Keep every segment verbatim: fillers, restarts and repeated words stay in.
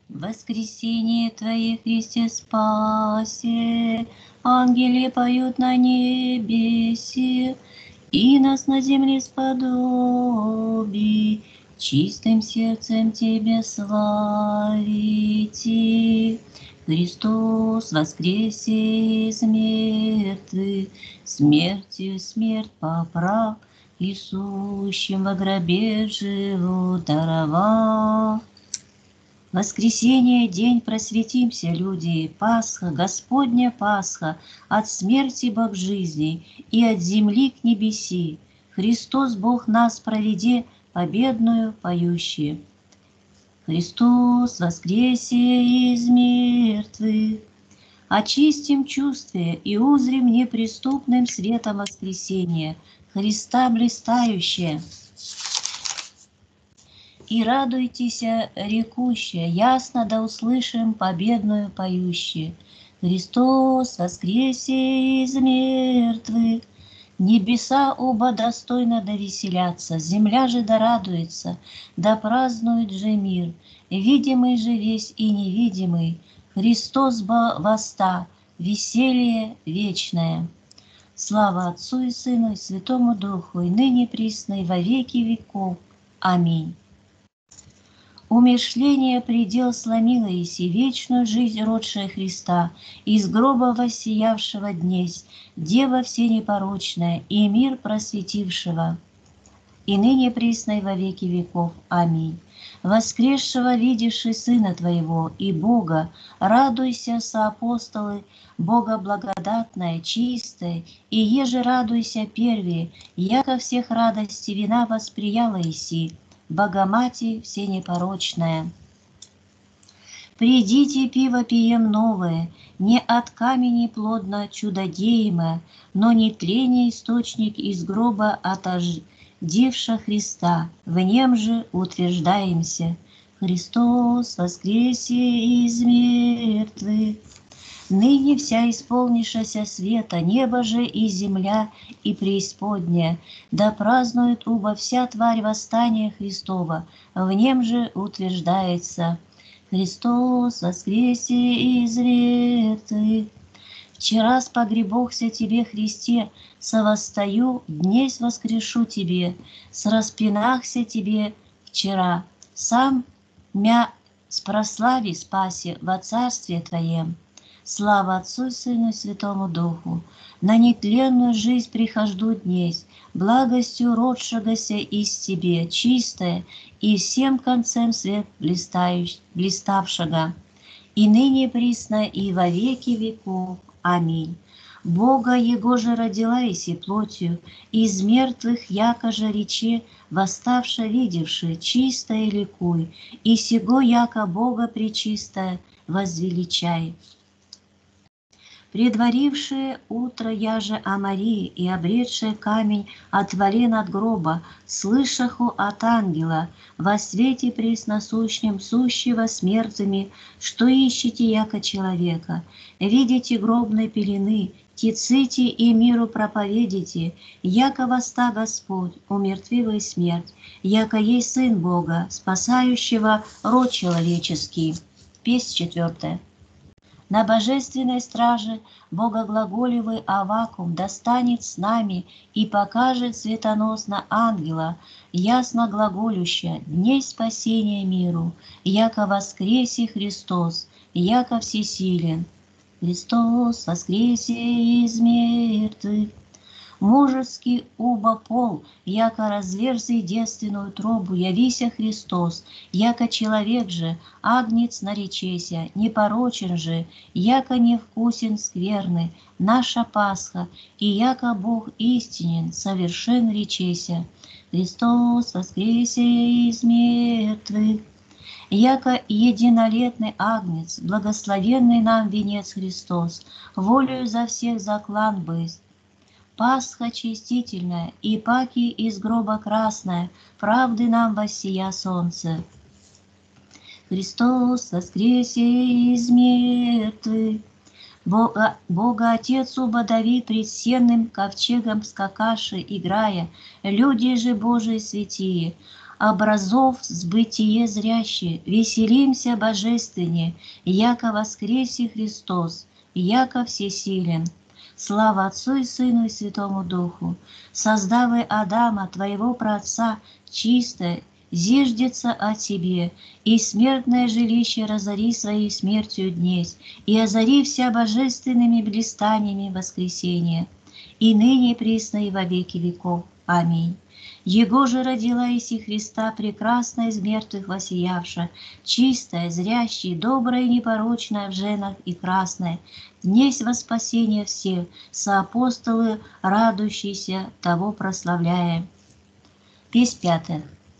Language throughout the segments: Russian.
Воскресение Твое, Христе, спасе, ангели поют на небесе, и нас на земле сподоби, чистым сердцем Тебя славите. Христос воскресе из мертвых, смертью смерть поправ, и сущим во гробе живу даровав. Воскресенье, день просветимся, люди, Пасха, Господня Пасха, от смерти Бог жизни и от земли к небеси. Христос Бог нас проведе, победную поющие. Христос воскресе из мертвых, очистим чувствие и узрим неприступным светом воскресения, Христа блистающее. И радуйтесь, рекущие, ясно да услышим победную поющие. Христос воскресе из мертвых, небеса оба достойно да веселятся, земля же да радуется, да празднует же мир, видимый же весь и невидимый, Христос ба воста, веселье вечное. Слава Отцу и Сыну и Святому Духу, и ныне присно, и во веки веков. Аминь. Умершление предел сломило еси, вечную жизнь родшая Христа, из гроба воссиявшего днесь, Дева всенепорочная и мир просветившего, и ныне присно и во веки веков. Аминь. Воскресшего видевший Сына Твоего и Бога, радуйся, соапостолы, Бога благодатная, чистая, и еже радуйся первее, яко всех радости вина восприяла еси, Богоматерь всенепорочная. Придите, пиво пием новое, не от камени плодно чудодеемое, но не тление источник из гроба отождевша Христа, в нем же утверждаемся. Христос воскресе из мертвых. Ныне вся исполнившаяся света, небо же и земля, и преисподняя, да празднует убо вся тварь восстания Христова, в нем же утверждается. Христос воскресе из мертвых. Вчера с погребохся тебе, Христе, совостою, днесь воскрешу тебе, с распинахся тебе вчера, сам мя с прослави спаси во царстве Твоем. Слава Отцу, Сыну и Святому Духу, на нетленную жизнь прихожду днесь, благостью родшегося из Тебе, чистая, и всем концем свет блиставшего, и ныне присно, и во веки веков. Аминь. Бога Его же родила еси плотью, из мертвых яко же рече, восставша видевши, чистая ликуй, и сего яко Бога пречистая возвеличай. Предварившее утро я же о Марии и обретшее камень отвали над гроба, слышаху от ангела, во свете пресносущем сущего смертными, что ищете яко человека, видите гробной пелены, тиците и миру проповедите, яко воста Господь, умертвивый смерть, яко есть Сын Бога, спасающего род человеческий. Песнь четвертая. На божественной страже богоглаголевый Авакум достанет с нами и покажет светоносно ангела, ясно глаголюща, дней спасения миру, яко воскресе Христос, яко всесилен. Христос воскресе из мертвых. Мужеский убо пол, яко разверзи девственную тробу, явися Христос, яко человек же, агнец наречеся, непорочен же, яко невкусен скверны, наша Пасха, и яко Бог истинен, совершен речеся. Христос воскресе из мертвых. Яко единолетный агнец, благословенный нам венец Христос, волею за всех заклан быст. Пасха чистительная, и паки из гроба красная, правды нам воссия солнце. Христос воскресе из мертвых. Бога, Бога Отец убодави пред сенным ковчегом скакаши, играя, люди же Божии святие, образов сбытие зряще, веселимся божественне, яко воскресе Христос, яко всесилен. Слава Отцу и Сыну и Святому Духу, создавы Адама, твоего праотца, чистое, зиждется о тебе, и смертное жилище разори своей смертью днесь, и озари вся божественными блистаниями воскресения, и ныне присно и во веки веков. Аминь. Его же родила Иси Христа, прекрасная из мертвых воссиявша, чистая, зрящая, добрая и непорочная в женах и красная, днесь во спасение всех, соапостолы, радующиеся, того прославляя. Песнь пятая.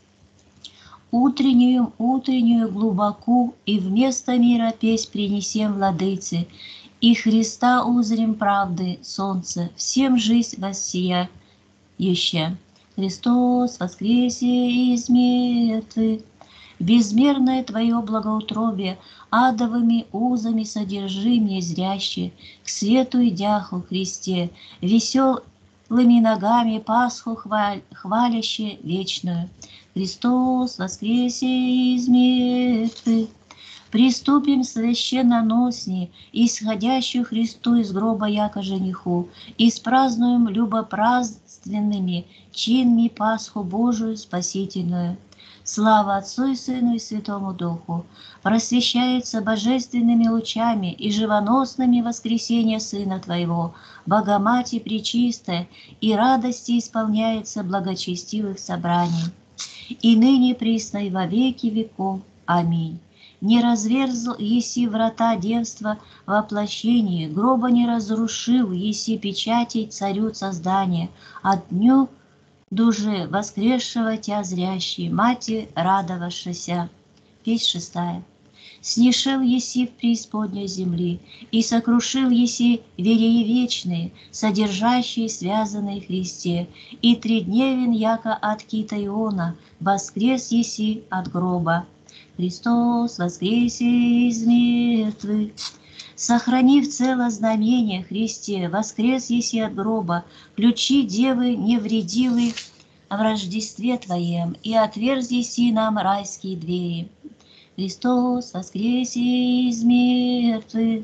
Утреннюю, утреннюю глубоку, и вместо мира песнь принесем владыце, и Христа узрим правды, солнце, всем жизнь воссияющая. Христос воскресе из мертвых, безмерное Твое благоутробие, адовыми узами содержи мне зряще, к свету идяху Христе, веселыми ногами Пасху хваль, хваляще вечную. Христос воскресе из мертвых, приступим священноносни, исходящую Христу из гроба яко жениху, и спразднуем любопраздненными чинами Пасху Божию спасительную. Слава Отцу и Сыну и Святому Духу, просвещается божественными лучами и живоносными воскресения Сына Твоего, Богомати пречистая, и радости исполняется благочестивых собраний. И ныне присно и во веки веков. Аминь. Не разверзл еси врата девства воплощения, гроба не разрушил еси печатей царю создания, от дню дуже воскресшего тя зрящий, мати радовавшися. Песнь шестая. Снишел еси в преисподней земли, и сокрушил еси вереи вечные, содержащие связанные в Христе, и тридневен, яко от кита Иона, воскрес еси от гроба. Христос воскресе из мертвых, сохранив цело знамение Христе, воскрес еси от гроба, ключи девы невредивы в Рождестве Твоем, и отверз еси нам райские двери. Христос воскресе из мертвых,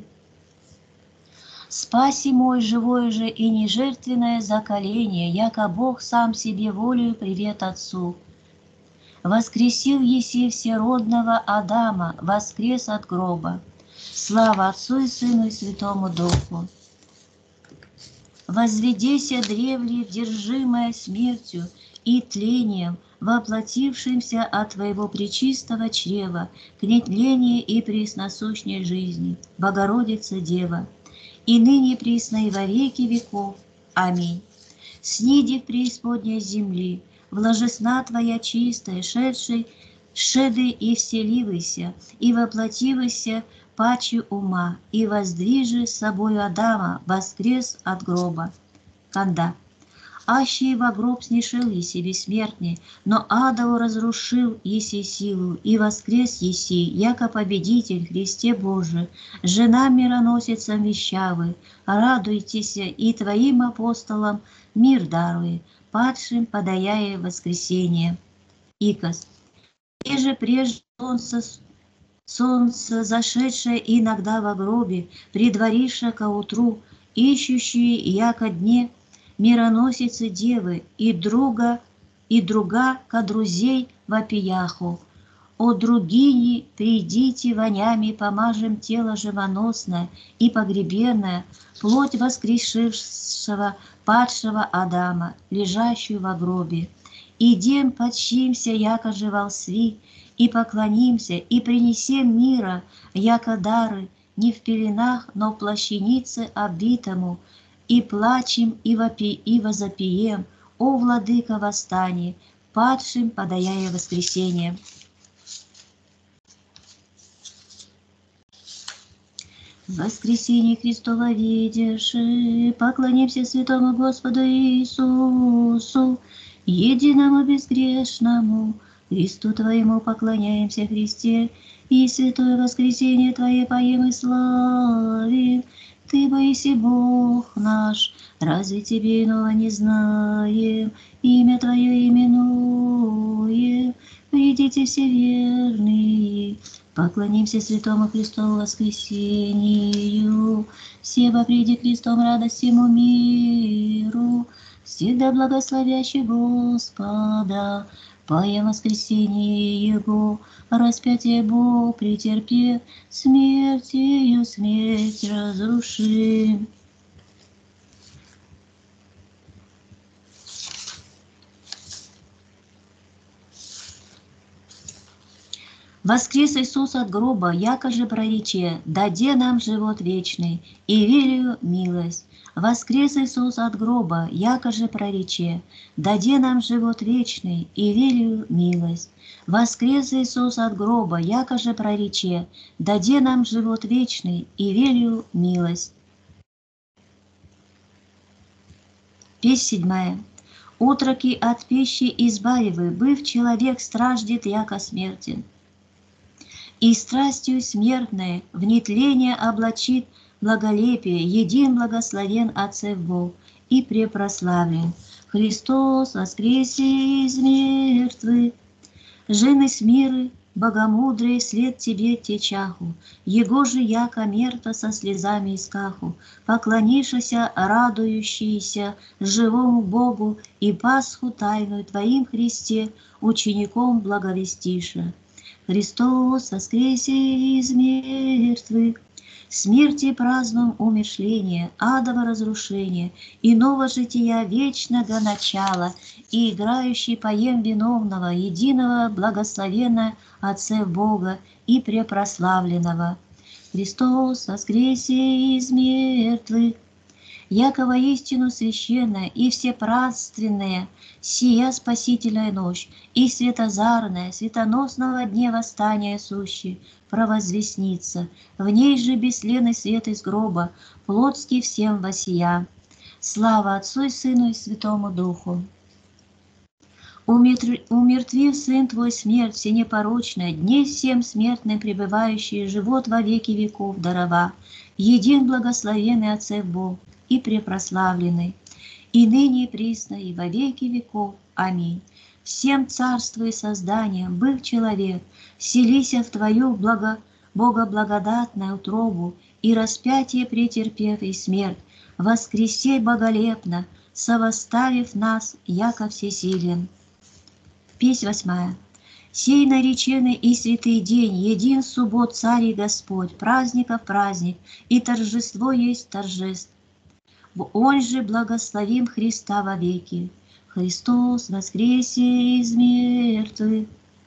спаси мой живое же и нежертвенное заколение, яко Бог сам себе волею привет Отцу. Воскресил еси всеродного Адама, воскрес от гроба. Слава Отцу и Сыну и Святому Духу. Возведеся древле, держимая смертью и тлением, воплотившимся от Твоего пречистого чрева, к нетлению и пресносущней жизни, Богородица Дева, и ныне присно и во веки веков. Аминь. Сниди в преисподней земли, вложесна Твоя чистая, шедшей, шеды и вселивайся, и воплотивайся паче ума, и воздвижи с собою Адама, воскрес от гроба. Канда. Аще во гроб снишил еси бессмертный, но адову разрушил еси силу, и воскрес еси, яко победитель Христе Божий, жена мироносицам вещавы, радуйтесь, и Твоим апостолам мир даруй, падшим подаяя воскресение. Икос. И же прежде солнце, солнце, зашедшее иногда во гробе, предвариша ко утру, ищущие яко дне, мироносицы девы, и друга, и друга ко друзей вопияху. О другини, придите вонями, помажем тело живоносное и погребенное, плоть воскресшего падшего Адама, лежащую во гробе. Идем, почимся, яко же волсви, и поклонимся, и принесем мира, яко дары, не в пеленах, но в плащанице обвитому, и плачем, и, вопи, и возопием, о владыка восстани, падшим подаяя воскресение. Воскресение Христово видишь, поклонимся святому Господу Иисусу, единому безгрешному, Христу Твоему поклоняемся, Христе, и святое воскресение Твое поем и славим. Ты, боиси Бог наш, разве Тебе иного не знаем? имя Твое именуем, придите все верные, поклонимся Святому Христову воскресению, все вопреди Христом радость всему миру, всегда благословящий Господа, поем воскресение Его, распятие Бог претерпев, смертью смерть разрушим. Воскрес Иисус от гроба, яко же прорече, даде нам живот вечный, и велию милость. Воскрес Иисус от гроба, яко же прорече, даде нам живот вечный, и велию милость. Воскрес Иисус от гроба, яко же прорече, даде нам живот вечный, и велию милость. Песнь седьмая. Утроки от пищи избавивы, быв человек страждет, яко смертен. И страстью смертной в нетление облачит благолепие, един благословен Отцев Бог и препрославлен. Христос воскресе из мертвых, жены с миры, богомудрые, след тебе течаху, его же яко мертва со слезами искаху, поклонишися, радующиеся живому Богу и Пасху тайную Твоим Христе, учеником благовестиша. Христос воскресе из мертвых, смерти празднуем умершление, адово разрушение, иного жития вечного начала, и играющий поем виновного, единого благословенного Отца Бога и препрославленного. Христос воскресе из мертвых, яко воистину священная и всепраздственная сия спасительная ночь, и светозарная, светоносного дня восстания сущий, провозвестница, в ней же бесленный свет из гроба, плотский всем восия. Слава Отцу и Сыну и Святому Духу. Умертвив Сын Твой смерть всенепорочная, дней всем смертным пребывающий, живот во веки веков дарова, един благословенный Отцев Бог и препрославленный, и ныне и присно, и во веки веков. Аминь. Всем царству и созданием, быв человек, селися в Твою благо, богоблагодатную утробу, и распятие претерпев и смерть, воскресей боголепно, совоставив нас, яко всесилен. Песнь восьмая. Сей нареченный и святый день, един суббот Царь и Господь, праздников праздник, и торжество есть торжеств. Он же благословим Христа вовеки. Христос воскресе из мертвых.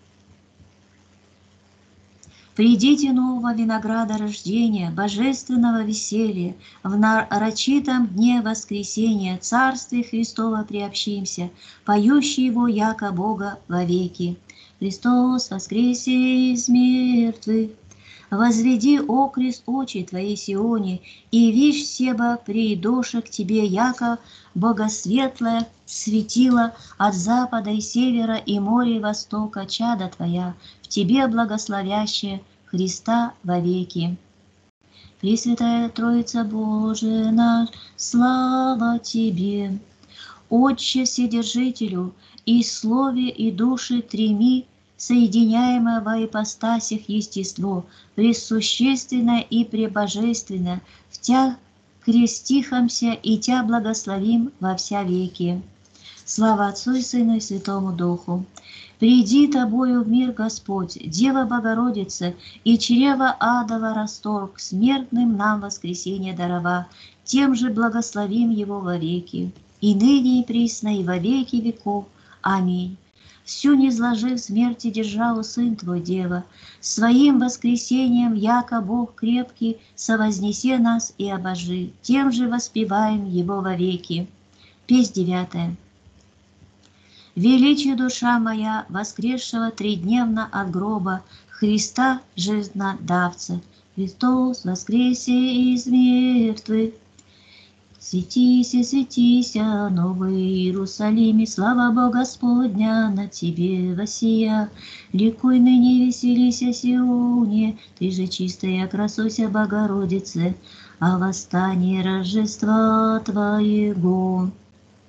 Придите нового винограда рождения, божественного веселья, в нарочитом дне воскресения, Царстве Христова приобщимся, поющий его яко Бога вовеки. Христос воскресе из мертвых. Возведи, о крест, очи Твои Сионе, и вишь себа приидоша к Тебе, яко богосветлое светило от запада и севера и моря и востока, чада Твоя, в Тебе благословящая Христа вовеки. Пресвятая Троица Божия наш, слава Тебе! Отче Вседержителю, и слове, и душе треми, соединяемое во ипостасях естество, пресущественно и пребожественно, в Тя крестихомся и Тя благословим во вся веки. Слава Отцу и Сыну и Святому Духу. Приди Тобою в мир, Господь, Дева Богородица, и чрева адова расторг, смертным нам воскресение дарова, тем же благословим его вовеки, и ныне и присно, и во веки веков. Аминь. Всю низложив смерти державу Сын Твой, Дева, своим воскресением, яко Бог крепкий, совознесе нас и обожи, тем же воспеваем Его вовеки. Песнь девятая. Величие душа моя, воскресшего тридневно от гроба, Христа жизнодавца, Христос воскресе из мертвых. Светися, светися, Новый Иерусалиме, слава Бога Господня на тебе восия. Ликуй ныне, веселися, Сионе, ты же чистая, красуйся, Богородице, о восстании Рождества Твоего.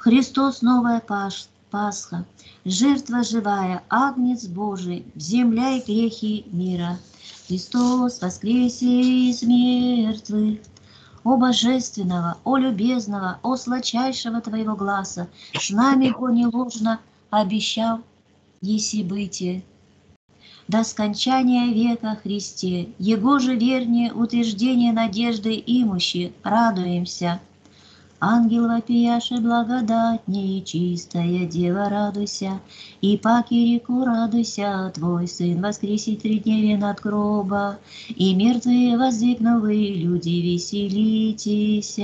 Христос новая Паш- Пасха, жертва живая, Агнец Божий, вземляй грехи мира. Христос воскресе из мертвых, о божественного, о любезного, о сладчайшего Твоего гласа, с нами Бо не ложно обещал, еси бытие. До скончания века Христе, Его же вернее утверждение надежды имущи, радуемся. Ангел вопияши благодатней, чистая дева, радуйся, и паки реку радуйся, Твой Сын воскресит три дневен от гроба, и мертвые воздвигновые люди, веселитесь.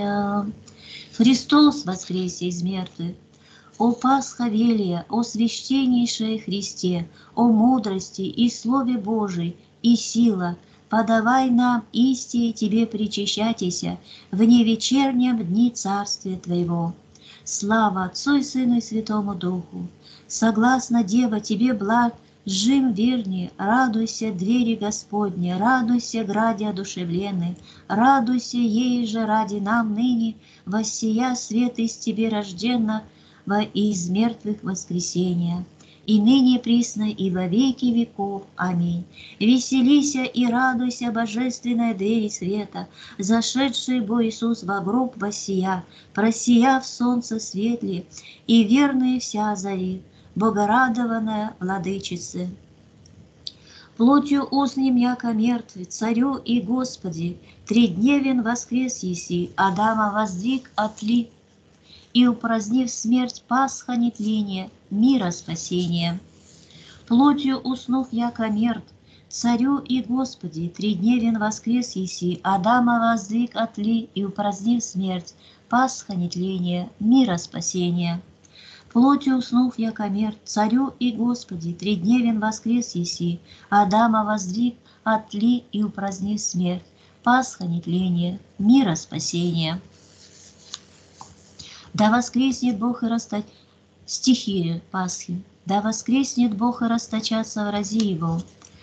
Христос воскресе из мертвых, о Пасха велия, о священнейшее Христе, о мудрости и Слове Божий, и сила, подавай нам исти Тебе причащатися в невечернем дни Царствия Твоего. Слава Отцу и Сыну и Святому Духу. Согласно, Дева, Тебе благ, жим вернее, радуйся, двери Господни, радуйся, граде одушевленный, радуйся, ей же ради нам ныне, воссия свет из Тебе рожденно, во из мертвых воскресения, и ныне присно, и во веки веков. Аминь. Веселися и радуйся, божественная двери света, зашедший Бо Иисус во гроб воссия, просия в солнце светле, и верные вся зари, богорадованная владычице. Плотью устнем яко мертвый, царю и Господи, тридневен воскрес еси, Адама воздвиг отли, и упразднив смерть Пасха нетления, мира спасения. Плотью уснув яко мертв, царю и Господи, тридневен воскрес еси, Адама воздвиг отли, и упразднив смерть Пасха нетления, мира спасения. Плотью уснув яко мертв, царю и Господи, тридневен воскрес еси, Адама воздвиг отли, и упразднив смерть Пасха нетления, мира спасения. Да воскреснет Бог и растать стихи Пасхи, да воскреснет Бог и расточатся врази Его.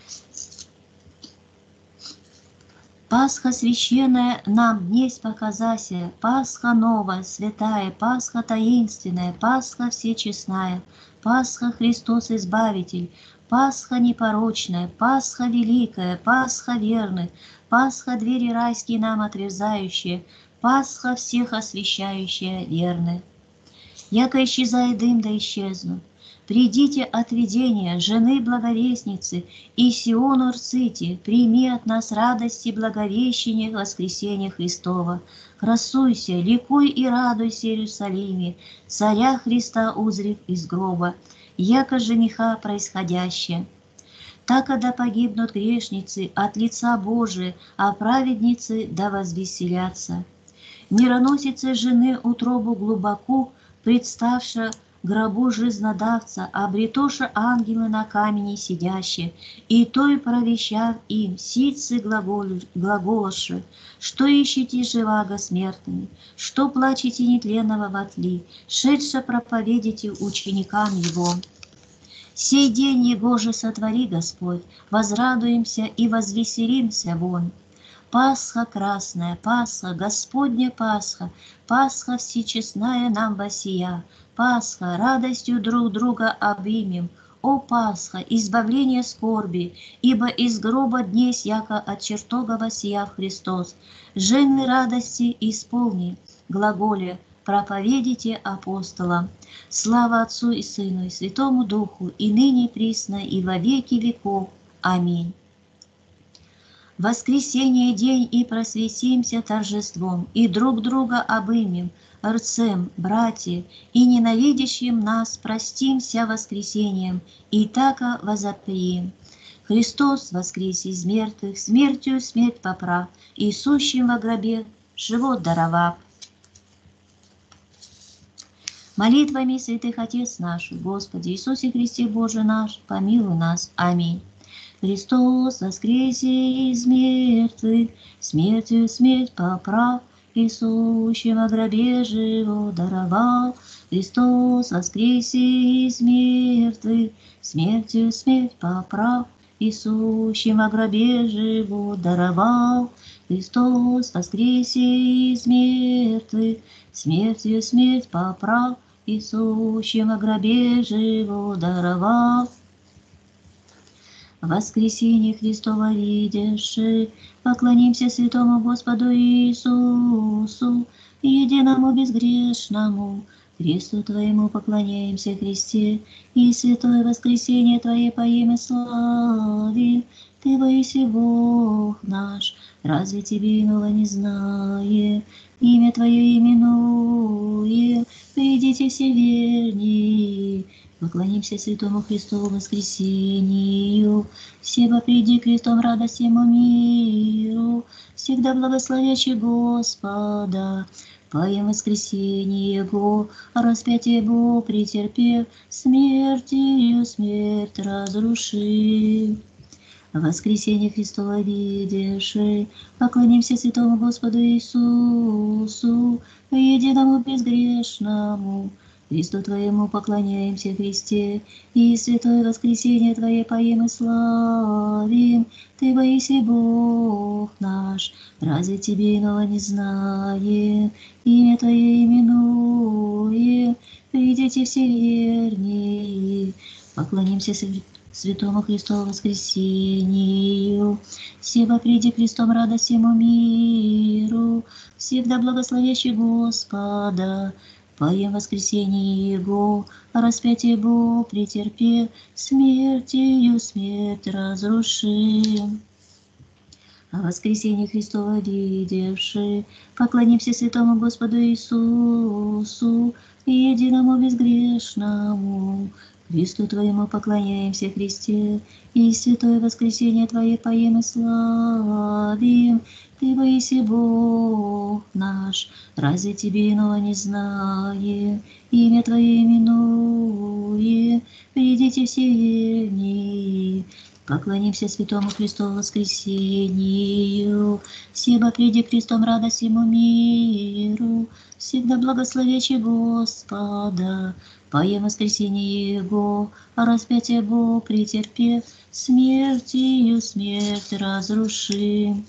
Пасха священная нам днесь показася, Пасха новая, святая, Пасха таинственная, Пасха всечестная, Пасха Христос Избавитель, Пасха непорочная, Пасха великая, Пасха верная, Пасха двери райские нам отверзающие, Пасха всех освящающая верны. Яко исчезает дым, да исчезну. Придите от видения, жены благовестницы, и Сиону рците, прими от нас радости благовещения воскресения Христова. Красуйся, ликуй и радуйся, Иерусалиме, царя Христа узрев из гроба, яко жениха происходящее. Так, когда погибнут грешницы от лица Божия, а праведницы да возвеселятся. Мироносица жены утробу глубоко, представша гробу жизнодавца, обретоша ангелы на камени сидящие, и той провещав им, ситцы глаголоши, что ищете живаго смертными, что плачете нетленного в отли, шедше проповедите ученикам его. Сей день Его же сотвори, Господь, возрадуемся и возвеселимся вон. Пасха красная, Пасха, Господня Пасха, Пасха всечестная нам восия, Пасха, радостью друг друга обнимем, о Пасха, избавление скорби, ибо из гроба днесь яко от чертога восияв Христос, жены радости исполни, глаголе, проповедите апостолам. Слава Отцу и Сыну и Святому Духу, и ныне присно, и во веки веков. Аминь. Воскресенье день, и просветимся торжеством, и друг друга обымем, рцем, братья, и ненавидящим нас простимся воскресением, и така возопьем. Христос воскресе из мертвых, смертью смерть поправ, и сущим во гробе живот даровав. Молитвами святых Отец наш, Господи Иисусе Христе Боже наш, помилуй нас. Аминь. Христос воскресе из мертвых, смертью смерть поправ, и сущим во гробе живот даровал. Христос воскресе из мертвых, смертью смерть поправ, и сущим во гробе живот даровал. Христос воскресе из мертвых, смертью смерть поправ, и сущим во гробе живо даровал. Воскресение Христово видевши, поклонимся святому Господу Иисусу, единому безгрешному. Христу Твоему поклоняемся, Христе, и святое воскресение Твое поим и славим. Ты воиси Бог наш, разве Тебе иного не знае? Имя Твое именуе, придите все верни. Поклонимся святому Христову воскресению, все поприди крестом радость ему миру, всегда благословящий Господа. Поем воскресение Его, распятие Его претерпев, смертью смерть разрушив. Воскресение Христово видевши, поклонимся святому Господу Иисусу, единому безгрешному. Христу Твоему поклоняемся, Христе, и святое воскресение Твое поем и славим. Ты воиси Бог наш, разве Тебе иного не знае? Имя Твое именуе, придите все верни. Поклонимся святому Христову воскресению, все поприди крестом радость ему миру, всегда благословящий Господа. Поем воскресение Его, распятие Его претерпев, смертью смерть разрушим. А воскресение Христово видевши, поклонимся святому Господу Иисусу, единому безгрешному. Христу Твоему поклоняемся, Христе, и святое воскресение Твое поем и славим. Ты воиси Бог наш, разве Тебе иного не знае? Имя Твое именуе, придите все верни. Поклонимся святому Христову воскресению, все приди крестом радость ему миру, всегда благословящий Господа. Поем воскресение Его, а распятие Его претерпев, смертью смерть разрушим.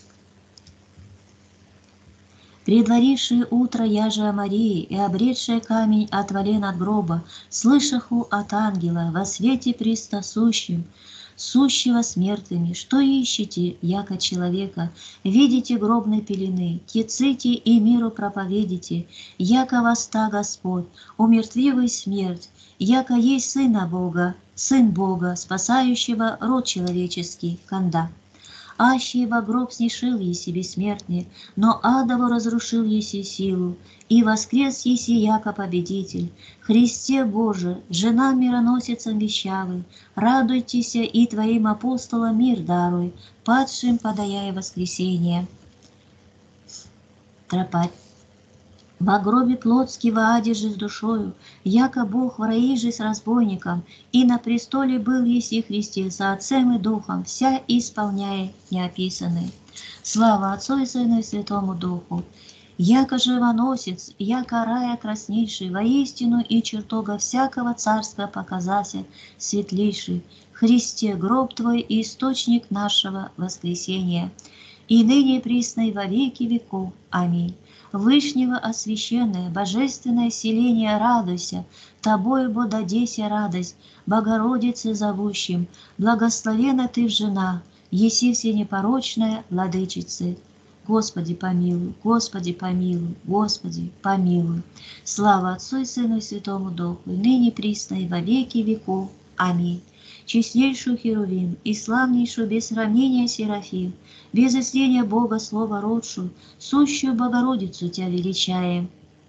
Предварившие утро яже о Марии и обретшие камень отвален от гроба, слышаху от ангела во свете пристосущим, сущего смертными, что ищете, яко человека, видите гробной пелены, киците и миру проповедите, яко воста Господь, умертвивый смерть, яко есть Сына Бога, Сын Бога, спасающего род человеческий, канда. Аще во гроб снишил еси бессмертный, но адово разрушил еси силу, и воскрес еси яко победитель. Христе Боже, жена мироносицам вещавый, радуйтесь и Твоим апостолам мир даруй, падшим подаяя воскресение. Тропарь. Во гробе плотски во аде же с душою, яко Бог в раи же с разбойником, и на престоле был еси Христе со Отцем и Духом, вся исполняя неописанные. Слава Отцу и Сыну и Святому Духу. Яко живоносец, яко рая краснейший, воистину и чертога всякого царства показася, светлейший, Христе, гроб Твой и источник нашего воскресения, и ныне присно во веки веков. Аминь. Вышнего освященное, божественное селение радуйся, Тобою бодадеся радость, Богородице зовущим, благословена Ты в жена, еси всенепорочная владычицы. Господи помилуй, Господи помилуй, Господи помилуй. Слава Отцу и Сыну и Святому Духу, и ныне присно и во веки веков. Аминь. Честнейшую Херувим и славнейшую без сравнения Серафим, без исления Бога Слова родшую, сущую Богородицу Тебя величаем.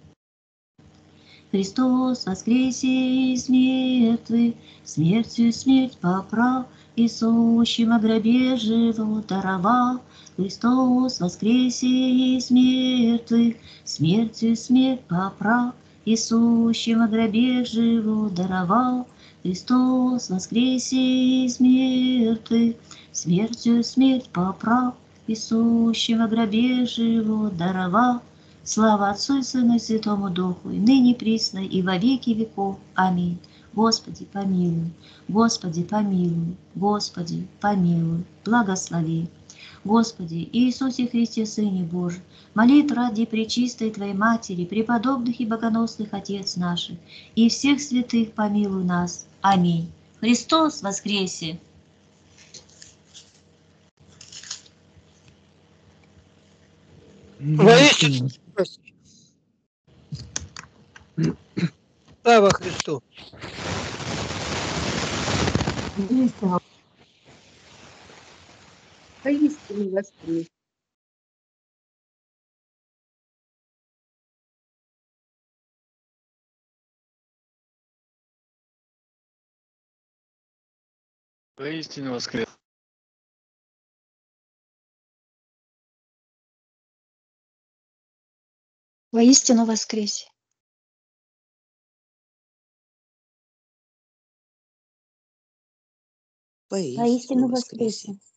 Христос воскресе из мертвых, смертью смерть поправ, и сущим о гробе живо даровал. Христос воскресе из мертвых, смертью смерть поправ, и сущим о гробе живо даровал. Христос воскресе из мертвых, смертью смерть поправ, и сущим во гробе живо даровал. Слава Отцу и Сыну и Святому Духу, и ныне присно, и во веки веков. Аминь. Господи, помилуй, Господи, помилуй, Господи, помилуй, благослови. Господи Иисусе Христе, Сыне Божий, молит ради Пречистой Твоей Матери, преподобных и богоносных Отец наших, и всех святых помилуй нас. Аминь. Христос воскресе! Воистину, слава Христу! Поистину воскрес! Поистину воскрес! Воистину воскресе! Поистину воскресе!